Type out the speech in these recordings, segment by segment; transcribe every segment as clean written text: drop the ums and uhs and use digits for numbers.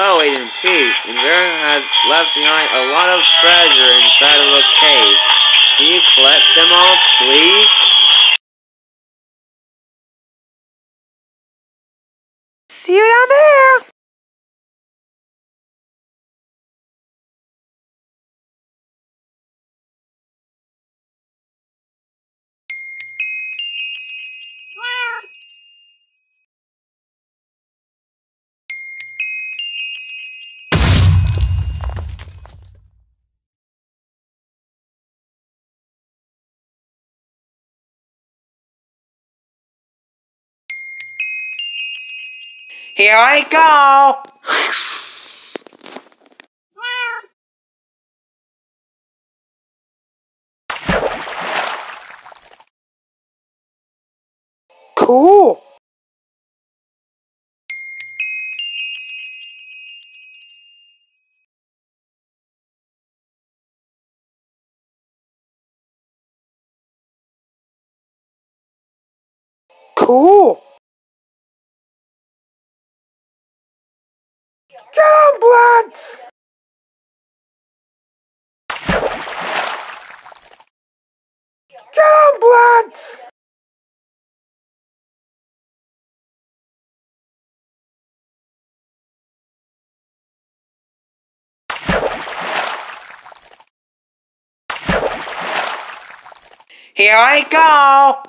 Oh, Agent Pete, Vera has left behind a lot of treasure inside of a cave. Can you collect them all, please? See you down there! Here I go! Cool! Cool! Get on, Bloods! Get on, Bloods! Here I go!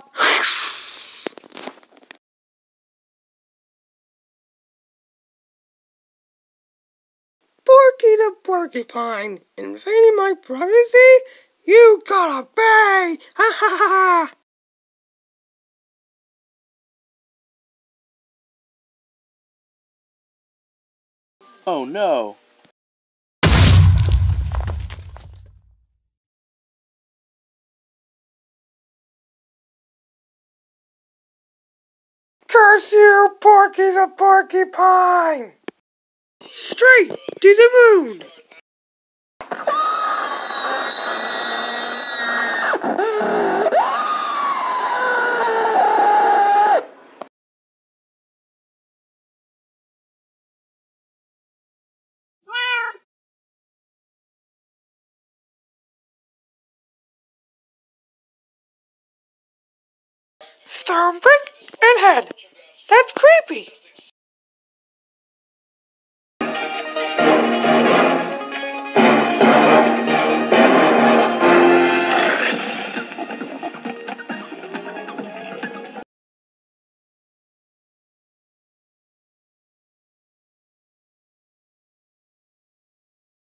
Porky the Porcupine, invading my privacy? You gotta pay! Ha ha ha ha! Oh no. Curse you, Porky the Porcupine! Straight to the moon! Stone brick and head. That's creepy.